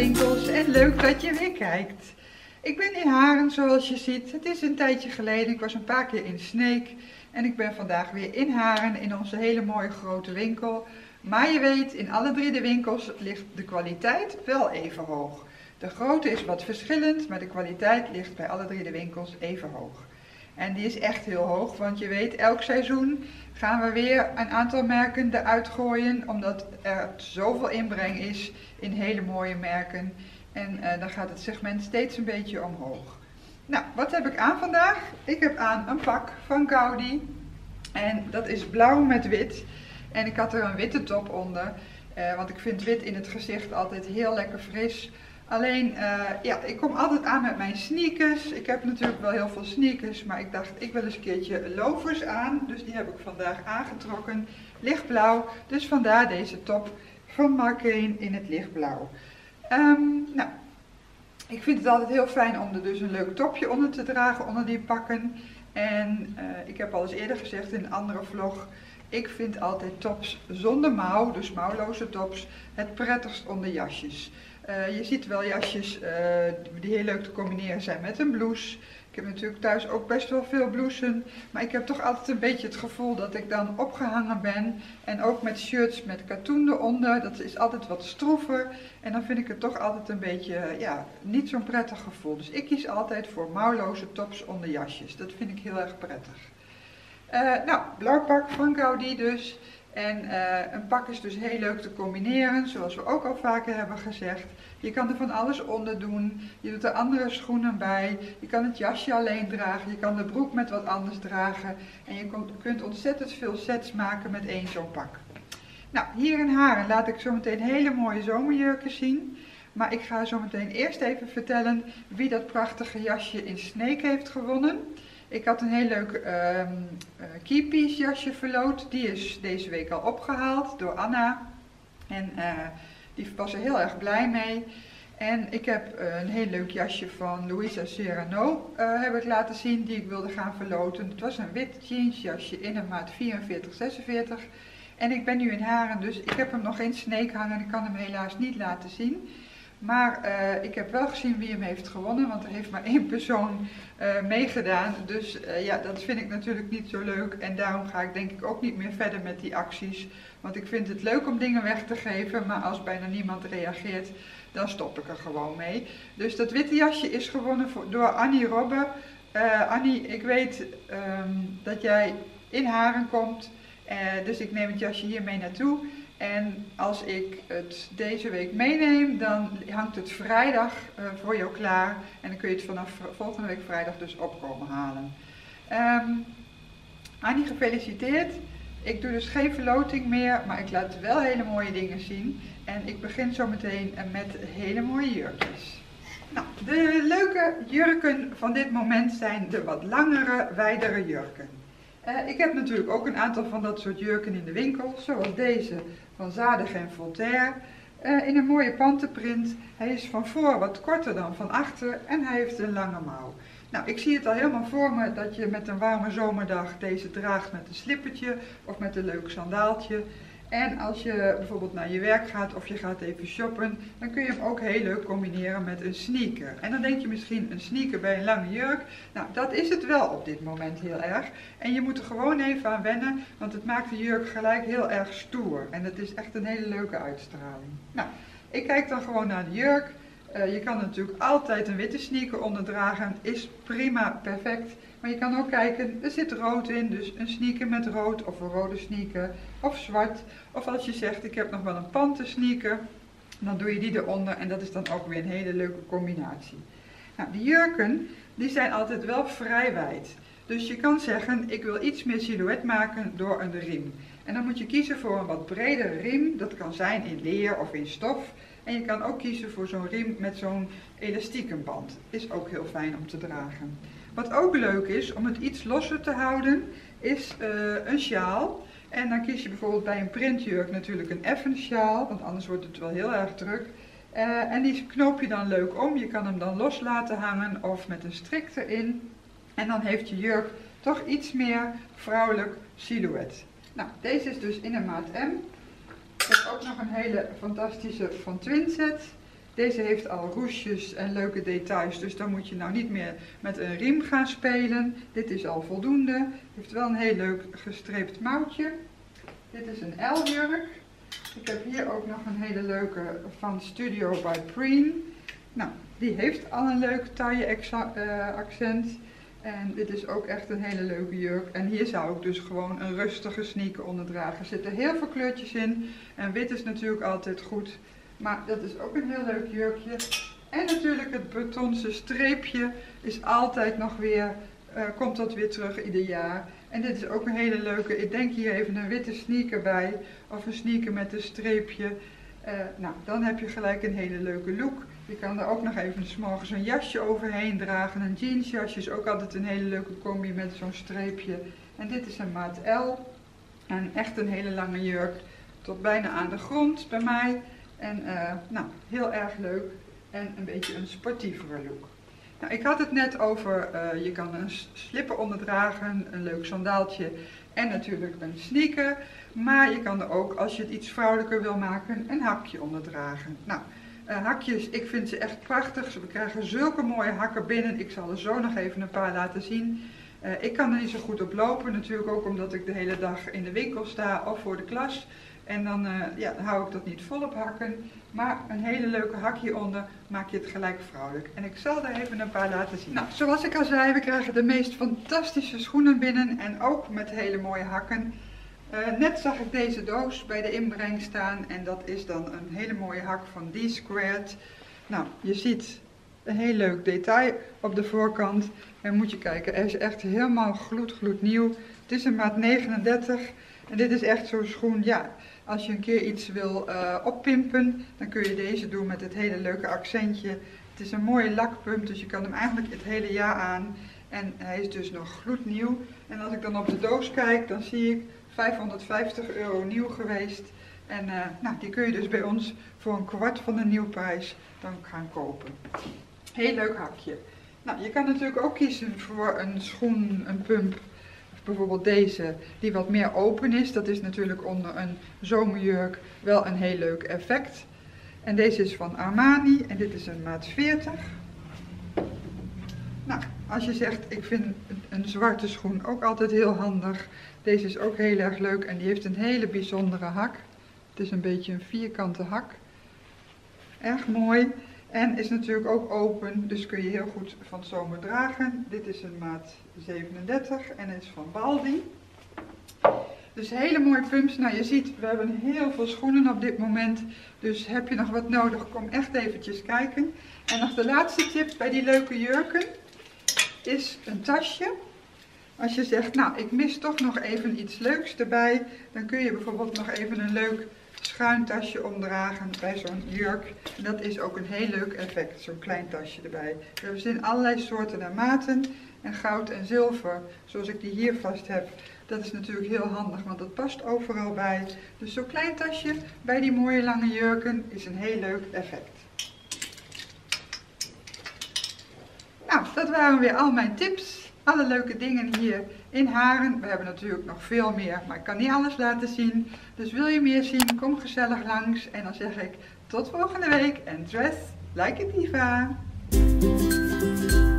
winkels en leuk dat je weer kijkt. Ik ben in Haren zoals je ziet. Het is een tijdje geleden. Ik was een paar keer in Sneek en ik ben vandaag weer in Haren in onze hele mooie grote winkel. Maar je weet, in alle drie de winkels ligt de kwaliteit wel even hoog. De grootte is wat verschillend, maar de kwaliteit ligt bij alle drie de winkels even hoog. En die is echt heel hoog, want je weet, elk seizoen gaan we weer een aantal merken eruit gooien, omdat er zoveel inbreng is in hele mooie merken. En dan gaat het segment steeds een beetje omhoog. Nou, wat heb ik aan vandaag? Ik heb aan een pak van Gaudi. En dat is blauw met wit. En ik had er een witte top onder, want ik vind wit in het gezicht altijd heel lekker fris. Alleen, ja, ik kom altijd aan met mijn sneakers. Ik heb natuurlijk wel heel veel sneakers, maar ik dacht, ik wil eens een keertje loafers aan. Dus die heb ik vandaag aangetrokken. Lichtblauw, dus vandaar deze top van Markeen in het lichtblauw. Nou, ik vind het altijd heel fijn om er dus een leuk topje onder te dragen, onder die pakken. En ik heb al eens eerder gezegd in een andere vlog, ik vind altijd tops zonder mouw, dus mouwloze tops, het prettigst onder jasjes. Je ziet wel jasjes die heel leuk te combineren zijn met een blouse. Ik heb natuurlijk thuis ook best wel veel blousen, maar ik heb toch altijd een beetje het gevoel dat ik dan opgehangen ben. En ook met shirts met katoen eronder, dat is altijd wat stroever. En dan vind ik het toch altijd een beetje, ja, niet zo'n prettig gevoel. Dus ik kies altijd voor mouwloze tops onder jasjes. Dat vind ik heel erg prettig. Nou, blauw pak van Gaudi dus. En een pak is dus heel leuk te combineren, zoals we ook al vaker hebben gezegd. Je kan er van alles onder doen, je doet er andere schoenen bij, je kan het jasje alleen dragen, je kan de broek met wat anders dragen. En je kunt ontzettend veel sets maken met één zo'n pak. Nou, hier in Haren laat ik zo meteen hele mooie zomerjurken zien. Maar ik ga zo meteen eerst even vertellen wie dat prachtige jasje in Sneek heeft gewonnen. Ik had een heel leuk keypiece jasje verloot. Die is deze week al opgehaald door Anna. En die was er heel erg blij mee. En ik heb een heel leuk jasje van Louisa Serrano heb ik laten zien die ik wilde gaan verloten. Het was een wit jeansjasje in een maat 44-46. En ik ben nu in Haren, dus ik heb hem nog in Sneek hangen. Ik kan hem helaas niet laten zien. Maar ik heb wel gezien wie hem heeft gewonnen, want er heeft maar één persoon meegedaan. Dus ja, dat vind ik natuurlijk niet zo leuk. En daarom ga ik denk ik ook niet meer verder met die acties. Want ik vind het leuk om dingen weg te geven, maar als bijna niemand reageert, dan stop ik er gewoon mee. Dus dat witte jasje is gewonnen door Annie Robbe. Annie, ik weet dat jij in Haren komt, dus ik neem het jasje hier mee naartoe. En als ik het deze week meeneem, dan hangt het vrijdag voor jou klaar. En dan kun je het vanaf volgende week vrijdag dus opkomen halen. Annie, gefeliciteerd. Ik doe dus geen verloting meer, maar ik laat wel hele mooie dingen zien. En ik begin zo meteen met hele mooie jurkjes. Nou, de leuke jurken van dit moment zijn de wat langere, wijdere jurken. Ik heb natuurlijk ook een aantal van dat soort jurken in de winkel, zoals deze van Zadig en Voltaire, in een mooie pantenprint. Hij is van voor wat korter dan van achter en hij heeft een lange mouw. Nou, ik zie het al helemaal voor me dat je met een warme zomerdag deze draagt met een slippertje of met een leuk sandaaltje. En als je bijvoorbeeld naar je werk gaat of je gaat even shoppen, dan kun je hem ook heel leuk combineren met een sneaker. En dan denk je misschien een sneaker bij een lange jurk. Nou, dat is het wel op dit moment heel erg. En je moet er gewoon even aan wennen, want het maakt de jurk gelijk heel erg stoer. En het is echt een hele leuke uitstraling. Nou, ik kijk dan gewoon naar de jurk. Je kan natuurlijk altijd een witte sneaker onderdragen, is prima, perfect. Maar je kan ook kijken, er zit rood in, dus een sneaker met rood of een rode sneaker of zwart. Of als je zegt, ik heb nog wel een panten sneaker, dan doe je die eronder en dat is dan ook weer een hele leuke combinatie. Nou, die jurken, die zijn altijd wel vrij wijd. Dus je kan zeggen, ik wil iets meer silhouet maken door een riem. En dan moet je kiezen voor een wat bredere riem, dat kan zijn in leer of in stof. En je kan ook kiezen voor zo'n riem met zo'n elastiekenband, is ook heel fijn om te dragen. Wat ook leuk is, om het iets losser te houden, is een sjaal. En dan kies je bijvoorbeeld bij een printjurk natuurlijk een effen sjaal, want anders wordt het wel heel erg druk. En die knoop je dan leuk om. Je kan hem dan los laten hangen of met een strik erin. En dan heeft je jurk toch iets meer vrouwelijk silhouet. Nou, deze is dus in een maat M. Ik heb ook nog een hele fantastische van Twinset. Deze heeft al roesjes en leuke details, dus dan moet je nou niet meer met een riem gaan spelen. Dit is al voldoende. Heeft wel een heel leuk gestreept mouwtje. Dit is een L-jurk. Ik heb hier ook nog een hele leuke van Studio by Preen. Nou, die heeft al een leuk taille accent. En dit is ook echt een hele leuke jurk. En hier zou ik dus gewoon een rustige sneaker onder dragen. Er zitten heel veel kleurtjes in. En wit is natuurlijk altijd goed. Maar dat is ook een heel leuk jurkje. En natuurlijk het bretonse streepje is altijd nog weer, komt dat weer terug ieder jaar. En dit is ook een hele leuke, ik denk hier even een witte sneaker bij. Of een sneaker met een streepje. Nou, dan heb je gelijk een hele leuke look. Je kan er ook nog even 's morgens een jasje overheen dragen. Een jeansjasje is ook altijd een hele leuke combi met zo'n streepje. En dit is een maat L. En echt een hele lange jurk. Tot bijna aan de grond bij mij. En nou, heel erg leuk. En een beetje een sportievere look. Nou, ik had het net over, je kan een slipper onderdragen, een leuk sandaaltje en natuurlijk een sneaker. Maar je kan er ook, als je het iets vrouwelijker wil maken, een hakje onderdragen. Nou, hakjes, ik vind ze echt prachtig. We krijgen zulke mooie hakken binnen. Ik zal er zo nog even een paar laten zien. Ik kan er niet zo goed op lopen, natuurlijk ook omdat ik de hele dag in de winkel sta of voor de klas. En dan, ja, dan hou ik dat niet volop hakken. Maar een hele leuke hakje onder maak je het gelijk vrouwelijk. En ik zal er even een paar laten zien. Nou, zoals ik al zei, we krijgen de meest fantastische schoenen binnen. En ook met hele mooie hakken. Net zag ik deze doos bij de inbreng staan. En dat is dan een hele mooie hak van D-Squared. Nou, je ziet een heel leuk detail op de voorkant. En moet je kijken, hij is echt helemaal gloednieuw. Het is een maat 39. En dit is echt zo'n schoen, ja, als je een keer iets wil oppimpen, dan kun je deze doen met het hele leuke accentje. Het is een mooie lakpump, dus je kan hem eigenlijk het hele jaar aan. En hij is dus nog gloednieuw. En als ik dan op de doos kijk, dan zie ik €550 nieuw geweest. En nou, die kun je dus bij ons voor een kwart van de nieuwprijs dan gaan kopen. Heel leuk hakje. Nou, je kan natuurlijk ook kiezen voor een schoen, een pump. Bijvoorbeeld deze, die wat meer open is. Dat is natuurlijk onder een zomerjurk wel een heel leuk effect. En deze is van Armani en dit is een maat 40. Nou, als je zegt, ik vind een zwarte schoen ook altijd heel handig. Deze is ook heel erg leuk en die heeft een hele bijzondere hak. Het is een beetje een vierkante hak. Erg mooi. En is natuurlijk ook open, dus kun je heel goed van het zomer dragen. Dit is een maat 37 en is van Baldi. Dus hele mooie pumps. Nou, je ziet, we hebben heel veel schoenen op dit moment. Dus heb je nog wat nodig, kom echt eventjes kijken. En nog de laatste tip bij die leuke jurken is een tasje. Als je zegt, nou, ik mis toch nog even iets leuks erbij, dan kun je bijvoorbeeld nog even een leuk schuin tasje omdragen bij zo'n jurk. En dat is ook een heel leuk effect, zo'n klein tasje erbij. We hebben ze in allerlei soorten en maten. En goud en zilver, zoals ik die hier vast heb, dat is natuurlijk heel handig, want dat past overal bij. Dus zo'n klein tasje bij die mooie lange jurken is een heel leuk effect. Nou, dat waren weer al mijn tips. Alle leuke dingen hier in Haren. We hebben natuurlijk nog veel meer, maar ik kan niet alles laten zien. Dus wil je meer zien, kom gezellig langs. En dan zeg ik tot volgende week en dress like a diva.